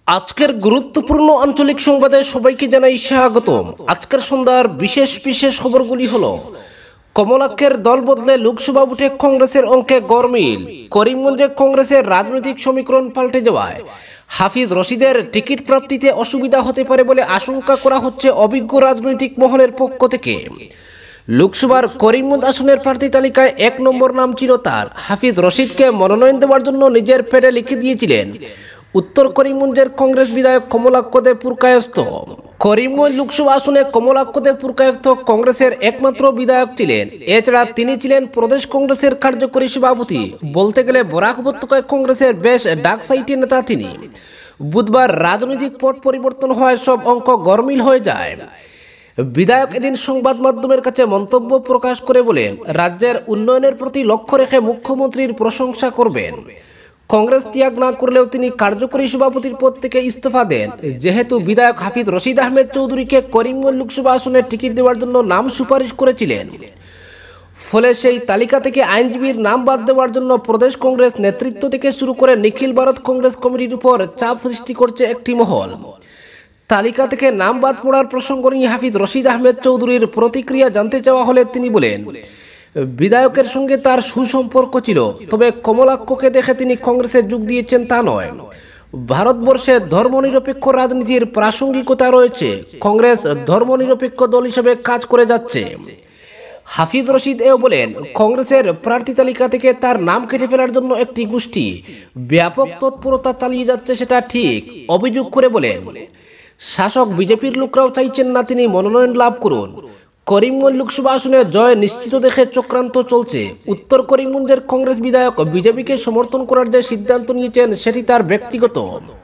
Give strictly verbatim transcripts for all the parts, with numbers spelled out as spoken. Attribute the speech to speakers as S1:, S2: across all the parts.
S1: আজকের গুরুত্বপূর্ণ আঞ্চলিক সংবাদে সবাইকে জানাই স্বাগতম। আজকের সন্ধ্যার বিশেষ বিশেষ খবরগুলি হলো: কমলাক্ষের দল বদলে লোকসভা ভোটে কংগ্রেসের অঙ্কে গরমিল, করিমগঞ্জে কংগ্রেসের রাজনৈতিক সমীকরণ পাল্টে যাওয়ায় হাফিজ রশিদের টিকিট প্রাপ্তিতে অসুবিধা হতে পারে বলে আশঙ্কা করা হচ্ছে অভিজ্ঞ রাজনৈতিক মহলের পক্ষ থেকে। লোকসভার করিমগঞ্জ আসনের প্রার্থী তালিকায় এক নম্বর নাম ছিল তার। হাফিজ রশিদকে মনোনয়ন দেওয়ার জন্য নিজের পেডে লিখে দিয়েছিলেন উত্তর করিমগঞ্জের কংগ্রেস বিধায়ক কমলাক্ষ দেব পুরকায়স্থ। করিমগঞ্জ লোকসভা আসনে কমলাক্ষ দেব পুরকায়স্থ কংগ্রেসের একমাত্র বিধায়ক ছিলেন। এছাড়া তিনি ছিলেন প্রদেশ কংগ্রেসের কার্যকরী সভাপতি। বলতে গেলে বরাক উপত্যকায় কংগ্রেসের বেশ ডাক সাইটি নেতা তিনি। বুধবার রাজনৈতিক পট পরিবর্তন হওয়ায় সব অঙ্ক গরমিল হয়ে যায়। বিধায়ক এদিন সংবাদ মাধ্যমের কাছে মন্তব্য প্রকাশ করে বলেন, রাজ্যের উন্নয়নের প্রতি লক্ষ্য রেখে মুখ্যমন্ত্রীর প্রশংসা করবেন। কংগ্রেস ত্যাগ না করলেও তিনি কার্যকরী সভাপতির পদ থেকে ইস্তফা দেন, যেহেতু বিধায়ক হাফিজ রশিদ আহমেদ চৌধুরীকে করিমগঞ্জ লোকসভা আসনে টিকিট দেওয়ার জন্য নাম সুপারিশ করেছিলেন। ফলে সেই তালিকা থেকে আইনজীবীর নাম বাদ দেওয়ার জন্য প্রদেশ কংগ্রেস নেতৃত্ব থেকে শুরু করে নিখিল ভারত কংগ্রেস কমিটির উপর চাপ সৃষ্টি করছে একটি মহল। তালিকা থেকে নাম বাদ পড়ার প্রসঙ্গ নিয়ে হাফিজ রশিদ আহমেদ চৌধুরীর প্রতিক্রিয়া জানতে চাওয়া হলে তিনি বলেন, বিধায়কের সঙ্গে তার সুসম্পর্ক ছিল, তবে কমলাক্ষকে দেখে তিনি কংগ্রেসে যোগ দিয়েছেন তা নয়। ভারতবর্ষে ধর্মনিরপেক্ষ রাজনীতির প্রাসঙ্গিকতা রয়েছে। কংগ্রেস ধর্মনিরপেক্ষ দল হিসেবে কাজ করে যাচ্ছে। হাফিজ রশিদ এও বলেন, কংগ্রেসের প্রার্থী তালিকা থেকে তার নাম কেটে ফেলার জন্য একটি গোষ্ঠী ব্যাপক তৎপরতা চালিয়ে যাচ্ছে, সেটা ঠিক। অভিযোগ করে বলেন, শাসক বিজেপির লোকরাও চাইছেন না তিনি মনোনয়ন লাভ করুন। করিমগঞ্জ লোকসভা আসনে জয় নিশ্চিত দেখে চক্রান্ত চলছে। উত্তর করিমগঞ্জের কংগ্রেস বিধায়ক বিজেপিকে সমর্থন করার যে সিদ্ধান্ত নিয়েছেন সেটি তার ব্যক্তিগত।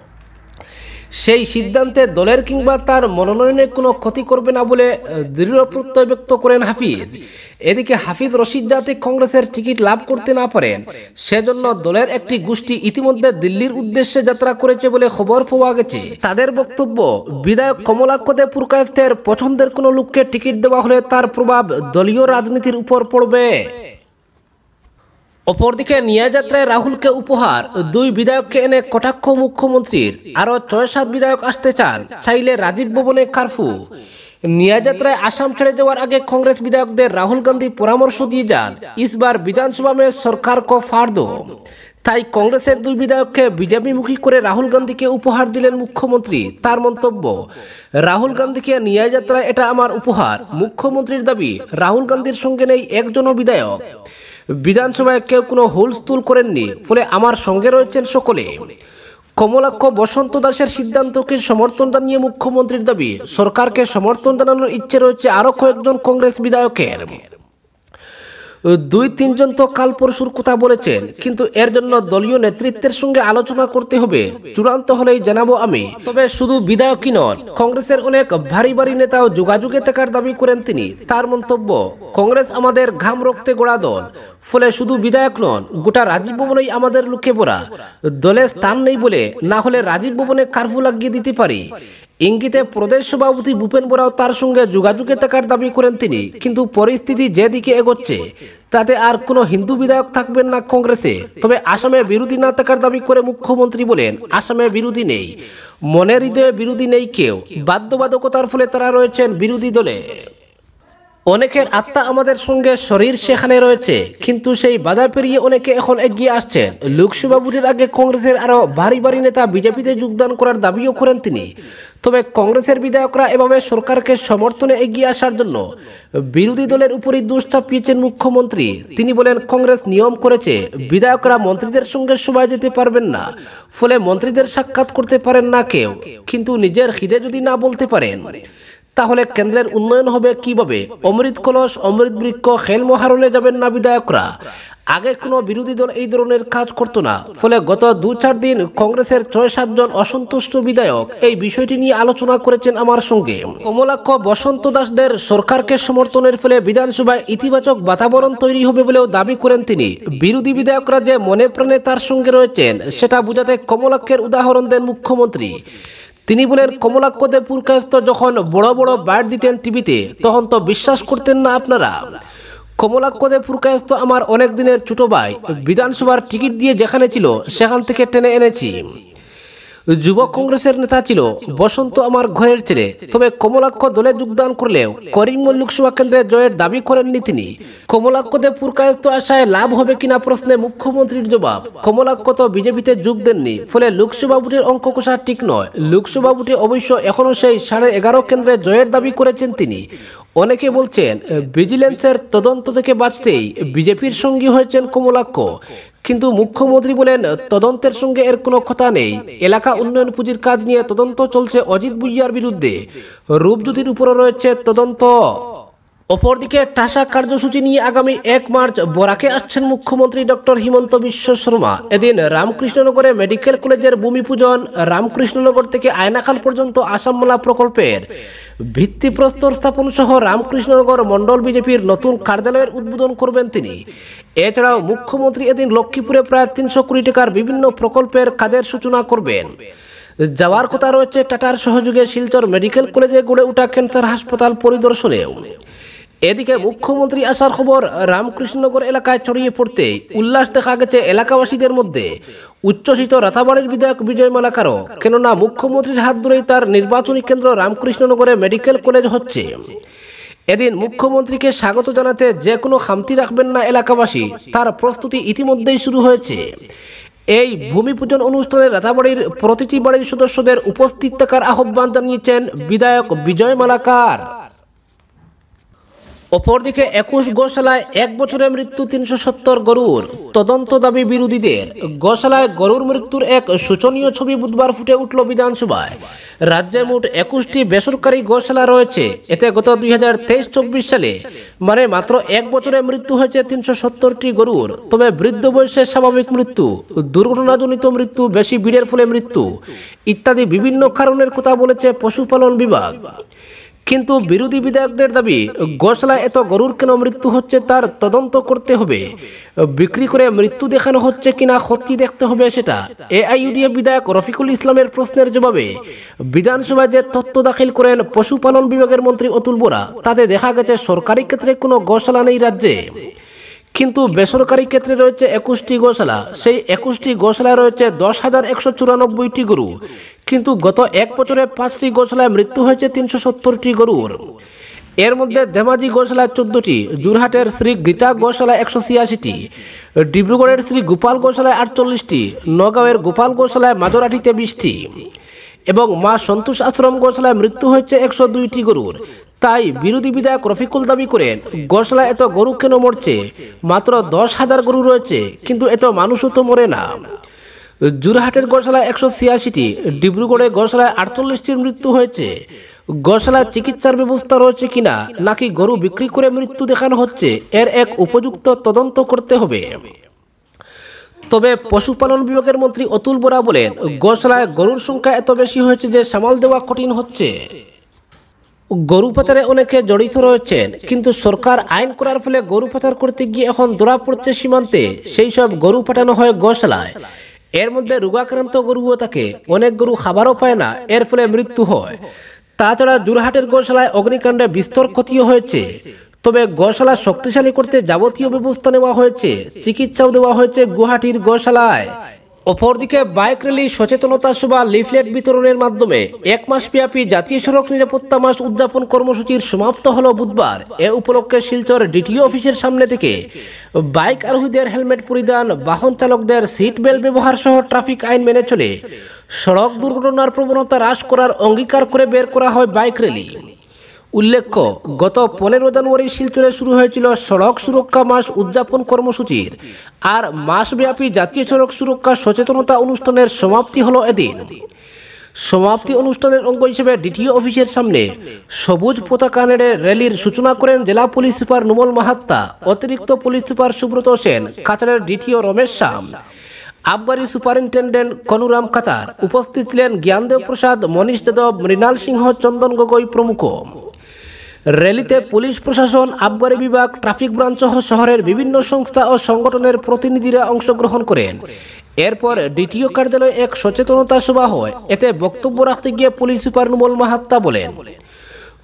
S1: সেই সিদ্ধান্তে দলের কিংবা তার মনোনয়নে কোনো ক্ষতি করবে না বলে দৃঢ় প্রত্যয় ব্যক্ত করেন হাফিজ। এদিকে হাফিজ রশিদ যাতে কংগ্রেসের টিকিট লাভ করতে না পারেন সেজন্য দলের একটি গোষ্ঠী ইতিমধ্যে দিল্লির উদ্দেশ্যে যাত্রা করেছে বলে খবর পাওয়া গেছে। তাদের বক্তব্য, বিধায়ক কমলাক্ষ দেব পুরকায়স্থের পছন্দের কোনো লোককে টিকিট দেওয়া হলে তার প্রভাব দলীয় রাজনীতির উপর পড়বে। অপরদিকে নিয়াযাত্রায় রাহুলকে উপহার, দুই বিধায়ককে এনে কটাক্ষ মুখ্যমন্ত্রীর। আরও ছয় সাত বিধায়ক আসতে চান, চাইলে রাজীব ভবনে কারফু। নিয়াযাত্রায় আসাম ছেড়ে যাওয়ার আগে কংগ্রেস বিধায়কদের রাহুল গান্ধী পরামর্শ দিয়ে যান, ইসবার বিধানসভা মে সরকার কো ফাড় দো। তাই কংগ্রেসের দুই বিধায়ককে বিজেপিমুখী করে রাহুল গান্ধীকে উপহার দিলেন মুখ্যমন্ত্রী। তার মন্তব্য, রাহুল গান্ধীকে নিয়াযাত্রায় এটা আমার উপহার। মুখ্যমন্ত্রীর দাবি, রাহুল গান্ধীর সঙ্গে নেই একজনও বিধায়ক। বিধানসভায় কেউ কোনো হুলস্থুল করেননি, ফলে আমার সঙ্গে রয়েছেন সকলে। কমলাক্ষ বসন্ত দাসের সিদ্ধান্তকে সমর্থন জানিয়ে মুখ্যমন্ত্রীর দাবি, সরকারকে সমর্থন জানানোর ইচ্ছে রয়েছে আরও কয়েকজন কংগ্রেস বিধায়কের। দুই তিনজন তো কাল পরশুর কথা বলেছেন, কিন্তু এর জন্য দলীয় নেতৃত্বের সঙ্গে আলোচনা করতে হবে। চূড়ান্ত হলেই জানাবো আমি। তবে শুধু বিধায়কই নন, কংগ্রেসের অনেক ভারী ভারী নেতাও যোগাযোগে থাকার দাবি করেন তিনি। তার মন্তব্য, কংগ্রেস আমাদের ঘাম রক্তে গড়া দল, ফলে শুধু বিধায়ক নন, গোটা রাজীব ভবনেই আমাদের লোকে ভরা। দলে স্থান নেই বলে না হলে রাজীব ভবনে কারফিউ লাগিয়ে দিতে পারি। ইঙ্গিতে প্রদেশ সভাপতি ভূপেন বরাও তার সঙ্গে যোগাযোগে থাকার দাবি করেন তিনি। কিন্তু পরিস্থিতি যেদিকে এগোচ্ছে তাতে আর কোনো হিন্দু বিধায়ক থাকবেন না কংগ্রেসে। তবে আসামে বিরোধী না থাকার দাবি করে মুখ্যমন্ত্রী বলেন, আসামে বিরোধী নেই, মনের হৃদয়ে বিরোধী নেই কেউ। বাধ্যবাধকতার ফলে তারা রয়েছেন বিরোধী দলে। অনেকের আত্মা আমাদের সঙ্গে, শরীর সেখানে রয়েছে, কিন্তু সেই বাধা পেরিয়ে অনেকে এখন এগিয়ে আসছেন। লোকসভা ভোটের আগে কংগ্রেসের আরও ভারী ভারী নেতা বিজেপিতে যোগদান করার দাবিও করেন তিনি। তবে কংগ্রেসের বিধায়করা এভাবে সরকারকে সমর্থনে এগিয়ে আসার জন্য বিরোধী দলের উপরই দোষ চাপিয়েছেন মুখ্যমন্ত্রী। তিনি বলেন, কংগ্রেস নিয়ম করেছে বিধায়করা মন্ত্রীদের সঙ্গে সভায় যেতে পারবেন না, ফলে মন্ত্রীদের সাক্ষাৎ করতে পারেন না কেউ। কিন্তু নিজের খিদে যদি না বলতে পারেন তাহলে কেন্দ্রের উন্নয়ন হবে কিভাবে? অমৃত কলস অমৃত বৃক্ষ খেল মহারণে যাবেন না বিধায়করা। আগে কোনো বিরোধী দল এই ধরনের কাজ করতো না, ফলে গত দু চার দিন কংগ্রেসের ছয় সাতজন অসন্তুষ্ট বিধায়ক এই বিষয়টি নিয়ে আলোচনা করেছেন আমার সঙ্গে। কমলাক্ষ বসন্ত দাসদের সরকারকে সমর্থনের ফলে বিধানসভায় ইতিবাচক বাতাবরণ তৈরি হবে বলেও দাবি করেন তিনি। বিরোধী বিধায়করা যে মনে প্রাণে তার সঙ্গে রয়েছেন সেটা বোঝাতে কমলাক্ষের উদাহরণ দেন মুখ্যমন্ত্রী। তিনি বলেন, কমলাক্ষ দেব পুরকায়স্থ যখন বড় বড় বার্ড দিতেন টিভিতে তখন তো বিশ্বাস করতেন না আপনারা। কমলাক্ষ দেব পুরকায়স্থ আমার অনেক দিনের ছোট ভাই। বিধানসভার টিকিট দিয়ে যেখানে ছিল সেখান থেকে টেনে এনেছি। যুব কংগ্রেসের নেতা ছিল বসন্ত আমার ঘরের ছেলে, তবে কমলাক্ষ দলে যোগদান করলেও করিমগঞ্জ লোকসভা কেন্দ্রে জয়ের দাবি করেননি তিনি। কমলাক্ষতে পুরকায়স্ত আশায় লাভ হবে কিনা প্রশ্নে মুখ্যমন্ত্রীর জবাব, কমলাক্ষ তো বিজেপিতে যোগ দেননি, ফলে লোকসভা ভোটের অঙ্ক কষা ঠিক নয়। লোকসভা ভোটে অবশ্য এখনও সেই সাড়ে এগারো কেন্দ্রে জয়ের দাবি করেছেন তিনি। অনেকে বলছেন ভিজিলেন্সের তদন্ত থেকে বাঁচতেই বিজেপির সঙ্গী হয়েছেন কমলাক্ষ, কিন্তু মুখ্যমন্ত্রী বলেন তদন্তের সঙ্গে এর কোনো কথা নেই। এলাকা উন্নয়ন পুঁজির কাজ নিয়ে তদন্ত চলছে অজিত বুইয়ার বিরুদ্ধে, রূপজ্যোতির উপরও রয়েছে তদন্ত। অপরদিকে টাসা কার্যসূচি নিয়ে আগামী এক মার্চ বরাকে আসছেন মুখ্যমন্ত্রী ডক্টর হিমন্ত বিশ্ব শর্মা। এদিন রামকৃষ্ণনগরে মেডিকেল কলেজের ভূমি পূজন, রামকৃষ্ণনগর থেকে আয়নাখাল পর্যন্ত আসামমালা প্রকল্পের ভিত্তিপ্রস্তর স্থাপন সহ রামকৃষ্ণনগর মণ্ডল বিজেপির নতুন কার্যালয়ের উদ্বোধন করবেন তিনি। এছাড়াও মুখ্যমন্ত্রী এদিন লক্ষ্মীপুরে প্রায় তিনশো কোটি টাকার বিভিন্ন প্রকল্পের কাজের সূচনা করবেন। যাওয়ার কথা রয়েছে টাটার সহযোগে শিলচর মেডিকেল কলেজে গড়ে ওঠা ক্যান্সার হাসপাতাল পরিদর্শনেও। এদিকে মুখ্যমন্ত্রী আসার খবর রামকৃষ্ণনগর এলাকায় ছড়িয়ে পড়তে উল্লাস দেখা গেছে এলাকাবাসীদের মধ্যে। উচ্ছ্বসিত রাতাবাড়ির বিধায়ক বিজয় মালাকারও, কেননা মুখ্যমন্ত্রীর হাত ধরেই তার নির্বাচনী কেন্দ্র রামকৃষ্ণনগরে মেডিকেল কলেজ হচ্ছে। এদিন মুখ্যমন্ত্রীকে স্বাগত জানাতে যে কোনো খামতি রাখবেন না এলাকাবাসী, তার প্রস্তুতি ইতিমধ্যেই শুরু হয়েছে। এই ভূমি পূজন অনুষ্ঠানে রাতাবাড়ির প্রতিটি বাড়ির সদস্যদের উপস্থিত থাকার আহ্বান জানিয়েছেন বিধায়ক বিজয় মালাকার। অপরদিকে একুশ গোশালায় এক বছরে মৃত্যু তিনশো সত্তর গরুর, তদন্ত দাবি বিরোধীদের। গোশালায় গরুর মৃত্যুর এক শোচনীয় ছবি বুধবার ফুটে উঠল বিধানসভায়। রাজ্যে মোট একুশটি বেসরকারি গোশালা রয়েছে। এতে গত দুই হাজার তেইশ চব্বিশ সালে মানে মাত্র এক বছরে মৃত্যু হয়েছে তিনশো সত্তরটি গরুর। তবে বৃদ্ধ বয়সে স্বাভাবিক মৃত্যু, দুর্ঘটনাজনিত মৃত্যু, বেশি ভিড়ের ফলে মৃত্যু ইত্যাদি বিভিন্ন কারণের কথা বলেছে পশুপালন বিভাগ। কিন্তু বিরোধী বিধায়কদের দাবি, গোশালায় এত গরুর কেন মৃত্যু হচ্ছে তার তদন্ত করতে হবে, বিক্রি করে মৃত্যু দেখানো হচ্ছে কিনা ক্ষতি দেখতে হবে সেটা। এআইইউডিএফ বিধায়ক রফিকুল ইসলামের প্রশ্নের জবাবে বিধানসভায় যে তথ্য দাখিল করেন পশুপালন বিভাগের মন্ত্রী অতুল বোরা, তাতে দেখা গেছে সরকারি ক্ষেত্রে কোনো গোশালা নেই রাজ্যে, কিন্তু বেসরকারি ক্ষেত্রে রয়েছে একুশটি গোশালা। সেই একুশটি গোশালায় রয়েছে দশ হাজার একশো চুরানব্বইটি গরু, কিন্তু গত এক বছরে পাঁচটি গোশালায় মৃত্যু হয়েছে তিনশো সত্তরটি গরুর। এর মধ্যে ধেমাজি গোশালায় চোদ্দটি, যোরহাটের শ্রী গীতা গোশালায় একশো ছিয়াশিটি, ডিব্রুগড়ের শ্রী গোপাল গোশালায় আটচল্লিশটি, নগাঁওয়ের গোপাল গোশালায় মাঝরাঠিতে বিশটি এবং মা সন্তোষ আশ্রম গোশালায় মৃত্যু হয়েছে একশো দুইটি গরুর। তাই বিরোধী বিধায়ক রফিকুল দাবি করেন, গোশালায় এত গরু কেন মরছে, মাত্র দশ হাজার গরু রয়েছে, কিন্তু এত মানুষও তো মরে না। যোরহাটের গোশালায় একশো ছিয়াশিটি, ডিব্রুগড়ে গোশালায় আটচল্লিশটির মৃত্যু হয়েছে। গোশালায় চিকিৎসার ব্যবস্থা রয়েছে কিনা, নাকি গরু বিক্রি করে মৃত্যু দেখানো হচ্ছে, এর এক উপযুক্ত তদন্ত করতে হবে। তবে পশুপালন বিভাগের মন্ত্রী অতুল বোরা বলেন, গোশালায় গরুর সংখ্যা এত বেশি হয়েছে যে সামাল দেওয়া কঠিন হচ্ছে। গরু পাচারে অনেকে জড়িত রয়েছেন, কিন্তু সরকার আইন করার ফলে গরু পাচার করতে গিয়ে এখন ধরা পড়ছে সীমান্তে, সেই সব গরু পাঠানো হয় গোশালায়। এর মধ্যে রোগাক্রান্ত গরুও থাকে, অনেক গরু খাবারও পায় না, এর ফলে মৃত্যু হয়। তাছাড়া যোরহাটের গোশালায় অগ্নিকাণ্ডে বিস্তর ক্ষতিও হয়েছে। তবে গোশালা শক্তিশালী করতে যাবতীয় ব্যবস্থা নেওয়া হয়েছে, চিকিৎসাও দেওয়া হয়েছে গুয়াহাটির গোশালায়। অপরদিকে বাইক র্যালি, সচেতনতা সভা, লিফলেট বিতরণের মাধ্যমে এক মাস ব্যাপী জাতীয় সড়ক নিরাপত্তা মাস উদযাপন কর্মসূচির সমাপ্ত হলো বুধবার। এ উপলক্ষে শিলচর ডিটিও অফিসের সামনে থেকে বাইক আরোহীদের হেলমেট পরিধান, বাহন চালকদের সিট বেল্ট ব্যবহার সহ ট্রাফিক আইন মেনে চলে সড়ক দুর্ঘটনার প্রবণতা হ্রাস করার অঙ্গীকার করে বের করা হয় বাইক র্যালি। উল্লেখ্য, গত পনেরো জানুয়ারি শিলচরে শুরু হয়েছিল সড়ক সুরক্ষা মাস উদযাপন কর্মসূচির, আর মাসব্যাপী জাতীয় সড়ক সুরক্ষা সচেতনতা অনুষ্ঠানের সমাপ্তি হলো এদিন। সমাপ্তি অনুষ্ঠানের অঙ্গ হিসেবে ডিটিও অফিসের সামনে সবুজ পতাকা নেড়ে র্যালির সূচনা করেন জেলা পুলিশ সুপার নুমল মাহাত্তা, অতিরিক্ত পুলিশ সুপার সুব্রত সেন, কাছাড়ের ডিটিও রমেশ শাম, আবগারি সুপারিনটেন্ডেন্ট কনুরাম কাতার, উপস্থিত ছিলেন জ্ঞানদেব প্রসাদ, মনীষ যাদব, মৃণাল সিংহ, চন্দন গগৈ প্রমুখ। র্যালিতে পুলিশ প্রশাসন, আবগারি বিভাগ, ট্রাফিক ব্রাঞ্চ সহ শহরের বিভিন্ন সংস্থা ও সংগঠনের প্রতিনিধিরা অংশগ্রহণ করেন। এরপর ডিটিও কার্যালয়ে এক সচেতনতা সভা হয়। এতে বক্তব্য রাখতে গিয়ে পুলিশ সুপার নুমল মাহাত্তা বলেন,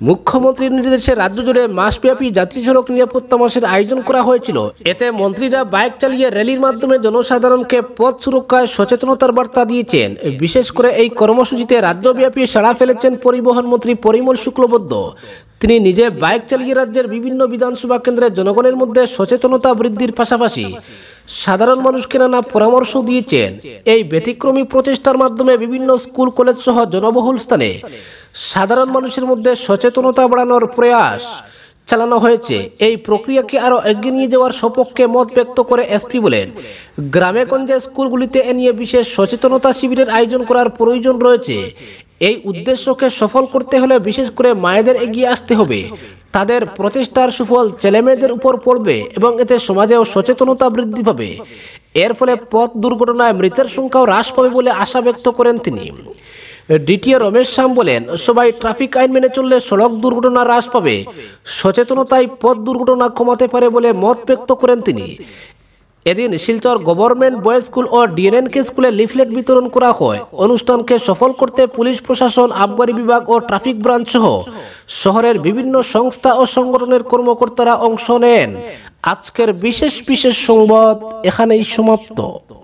S1: মুখ্যমন্ত্রীর নির্দেশে রাজ্য জুড়ে মাসব্যাপী জাতীয় সড়ক নিরাপত্তা মাসের আয়োজন করা হয়েছিল। এতে মন্ত্রীরা বাইক চালিয়ে র্যালির মাধ্যমে জনসাধারণকে পথ সুরক্ষায় সচেতনতার বার্তা দিয়েছেন। বিশেষ করে এই কর্মসূচিতে রাজ্যব্যাপী সাড়া ফেলেছেন পরিবহন মন্ত্রী পরিমল শুক্লবৈদ্য। তিনি নিজে বাইক চালিয়ে রাজ্যের বিভিন্ন বিধানসভা কেন্দ্রে জনগণের মধ্যে সচেতনতা বৃদ্ধির পাশাপাশি সাধারণ মানুষকে নানা পরামর্শ দিয়েছেন। এই ব্যতিক্রমী প্রচেষ্টার মাধ্যমে বিভিন্ন স্কুল কলেজ সহ জনবহুল স্থানে সাধারণ মানুষের মধ্যে সচেতনতা বাড়ানোর প্রয়াস চালানো হয়েছে। এই প্রক্রিয়াকে আরও এগিয়ে নিয়ে যাওয়ার সপক্ষে মত ব্যক্ত করে এসপি বলেন, গ্রামে গঞ্জে স্কুলগুলিতে এ নিয়ে বিশেষ সচেতনতা শিবিরের আয়োজন করার প্রয়োজন রয়েছে। এই উদ্দেশ্যকে সফল করতে হলে বিশেষ করে মায়েদের এগিয়ে আসতে হবে। তাদের প্রচেষ্টার সুফল ছেলেমেয়েদের উপর পড়বে এবং এতে সমাজেও সচেতনতা বৃদ্ধি পাবে। এর ফলে পথ দুর্ঘটনায় মৃতের সংখ্যাও হ্রাস পাবে বলে আশা ব্যক্ত করেন তিনি। ডিটিও রমেশ শ্যাম বলেন, সবাই ট্রাফিক আইন মেনে চললে সড়ক দুর্ঘটনা হ্রাস পাবে। সচেতনতাই পথ দুর্ঘটনা কমাতে পারে বলে মত ব্যক্ত করেন তিনি। এদিন শিলচর গভর্নমেন্ট বয়েজ স্কুল ও ডিএনএনকে স্কুলে লিফলেট বিতরণ করা হয়। অনুষ্ঠানকে সফল করতে পুলিশ প্রশাসন, আবগারি বিভাগ ও ট্রাফিক ব্রাঞ্চ সহ শহরের বিভিন্ন সংস্থা ও সংগঠনের কর্মকর্তারা অংশ নেন। আজকের বিশেষ বিশেষ সংবাদ এখানেই সমাপ্ত।